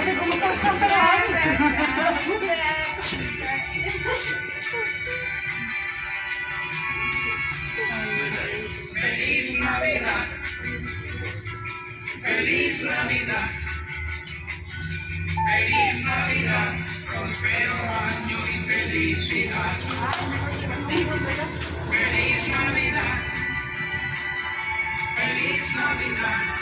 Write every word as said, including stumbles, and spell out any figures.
Feliz Navidad, feliz Navidad, feliz Navidad, próspero año y felicidad. Feliz Navidad, feliz Navidad.